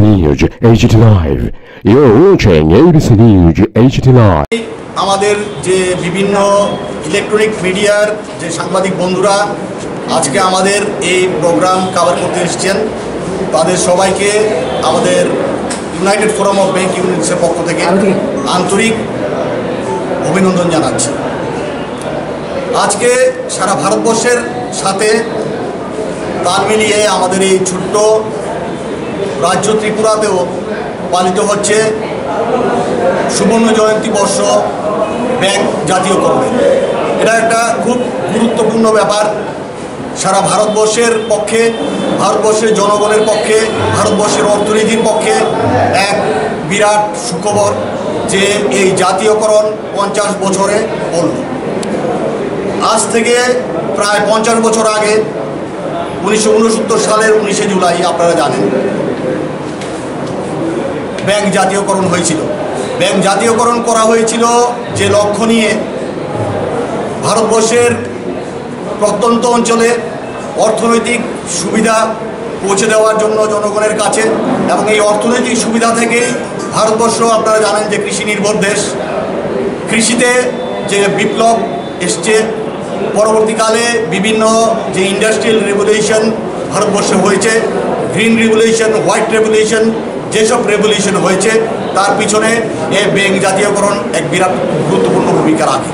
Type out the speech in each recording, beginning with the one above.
News HD Live. You're watching ABC News HD Live. আমাদের যে বিভিন্ন ইলেকট্রনিক মিডিয়ার যে সাংবাদিক বন্ধুরা আজকে আমাদের এই প্রোগ্রাম কভার করতে এসেছেন, তাদের সবাইকে আমাদের ইউনাইটেড ফোরাম অফ ব্যাংক ইউনিটসের পক্ষ থেকে আন্তরিক অভিনন্দন জানাচ্ছি। আজকে সারা ভারতবর্ষের সাথে তাল মিলিয়ে আমাদের এই ছোট্ট রাজ্য ত্রিপুরাতেও পালিত হচ্ছে সুবর্ণ জয়ন্তী বর্ষ ব্যাংক জাতীয়করণের। এটা একটা খুব গুরুত্বপূর্ণ ব্যাপার সারা ভারতবর্ষের পক্ষে, ভারতবর্ষের জনগণের পক্ষে, ভারতবর্ষের অর্থনীতির পক্ষে এক বিরাট সুখবর যে এই জাতীয়করণ 50 বছরে পড়ল। আজ থেকে প্রায় 50 বছর আগে 1969 সালের 19শে জুলাই আপনারা জানেন ব্যাংক জাতীয়করণ হয়েছিল। ব্যাংক জাতীয়করণ করা হয়েছিল যে লক্ষ্য নিয়ে ভারতবর্ষের প্রত্যন্ত অঞ্চলে অর্থনৈতিক সুবিধা পৌঁছে দেওয়ার জন্য জনগণের কাছে, এবং এই অর্থনৈতিক সুবিধা থেকেই ভারতবর্ষ আপনারা জানেন যে কৃষি নির্ভর দেশ। কৃষিতে যে বিপ্লব এসছে, পরবর্তীকালে বিভিন্ন যে ইন্ডাস্ট্রিয়াল রেভলিউশন ভারতবর্ষে হয়েছে, গ্রিন রেভলিউশন, হোয়াইট রেভলিউশন, যেসব রেভলিউশন হয়েছে তার পিছনে এই ব্যাংক জাতীয়করণ এক বিরাট গুরুত্বপূর্ণ ভূমিকা রাখে।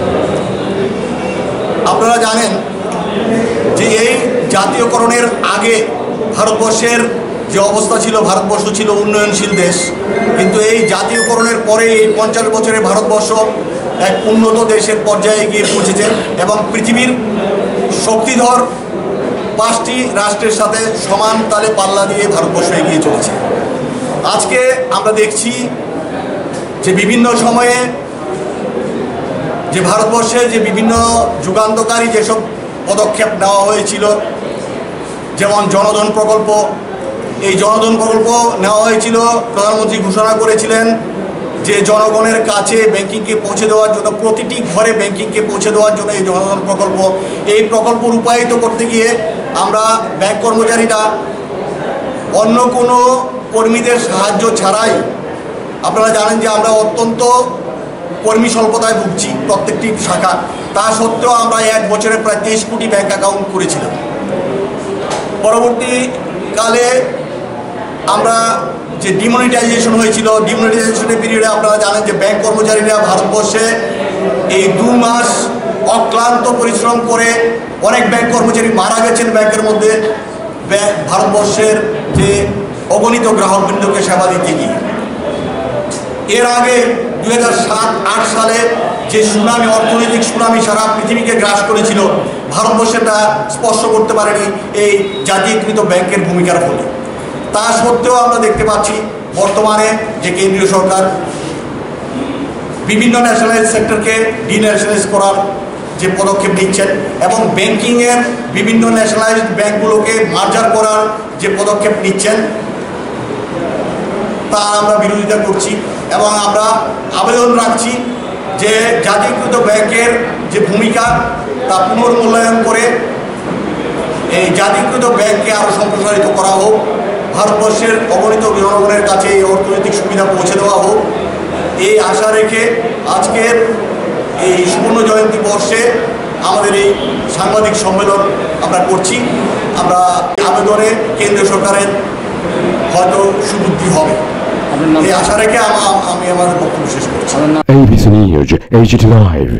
আপনারা জানেন যে এই জাতীয়করণের আগে ভারতবর্ষের যে অবস্থা ছিল, ভারতবর্ষ ছিল উন্নয়নশীল দেশ, কিন্তু এই জাতীয়করণের পরে এই 50 বছরে ভারতবর্ষ এক উন্নত দেশের পর্যায়ে গিয়ে পৌঁছেছে এবং পৃথিবীর শক্তিধর 5টি রাষ্ট্রের সাথে সমান তালে পাল্লা দিয়ে ভারতবর্ষ এগিয়ে চলেছে। আজকে আমরা দেখছি যে বিভিন্ন সময়ে যে ভারতবর্ষে যে বিভিন্ন যুগান্তকারী যেসব পদক্ষেপ নেওয়া হয়েছিল, যেমন জনধন প্রকল্প, এই জনধন প্রকল্প নেওয়া হয়েছিল, প্রধানমন্ত্রী ঘোষণা করেছিলেন যে জনগণের কাছে ব্যাংকিংকে পৌঁছে দেওয়ার জন্য, প্রতিটি ঘরে ব্যাংকিংকে পৌঁছে দেওয়ার জন্য এই জনধন প্রকল্প। এই প্রকল্প রূপায়িত করতে গিয়ে আমরা ব্যাংক কর্মচারীরা অন্য কোনো কর্মীদের সাহায্য ছাড়াই, আপনারা জানেন যে আমরা অত্যন্ত কর্মী স্বল্পতায় ভুগছি প্রত্যেকটি শাখা, তা সত্ত্বেও আমরা এক বছরে প্রায় 23 কোটি ব্যাংক অ্যাকাউন্ট করেছিলাম। পরবর্তীকালে আমরা যে ডিমনিটাইজেশন হয়েছিল, ডিমনিটাইজেশনের পিরিয়ডে আপনারা জানেন যে ব্যাংক কর্মচারীরা ভারতবর্ষে এই 2 মাস অক্লান্ত পরিশ্রম করে অনেক ব্যাংক কর্মচারী মারা গেছেন ব্যাংকের মধ্যে, ভারতবর্ষের যে অগণিত গ্রাহকবৃন্দকে সেবা দিতে গিয়ে। এর আগে 2007-8 সালে যে সুনামি, অর্থনৈতিক সুনামি সারা পৃথিবীকে গ্রাস করেছিল, ভারতবর্ষেটা স্পর্শ করতে পারেনি এই জাতীয়কৃত ব্যাংকের ভূমিকার ফলে। তা সত্ত্বেও আমরা দেখতে পাচ্ছি বর্তমানে যে কেন্দ্রীয় সরকার বিভিন্ন ন্যাশনালাইজ সেক্টরকে ডিন্যাশনালাইজ করার যে পদক্ষেপ নিচ্ছেন এবং ব্যাংকিংয়ের বিভিন্ন ন্যাশনালাইজড ব্যাংকগুলোকে মার্জার করার যে পদক্ষেপ নিচ্ছেন, তা আমরা বিরোধিতা করছি এবং আমরা আবেদন রাখছি যে জাতীয়কৃত ব্যাংকের যে ভূমিকা তা পুনর্মূল্যায়ন করে এই জাতীয়কৃত ব্যাংককে আরও সম্প্রসারিত করা হোক, ভারতবর্ষের অগণিত জনগণের কাছে এই অর্থনৈতিক সুবিধা পৌঁছে দেওয়া হোক। এই আশা রেখে আজকের এই সুবর্ণ জয়ন্তী বর্ষে আমাদের এই সাংবাদিক সম্মেলন আমরা করছি। আমরা আবেদনে কেন্দ্রীয় সরকারের হয়তো সুবুদ্ধি হবে, এই আশা রেখে আমি আমার বক্তব্য শেষ করছি। ABC News HD Live.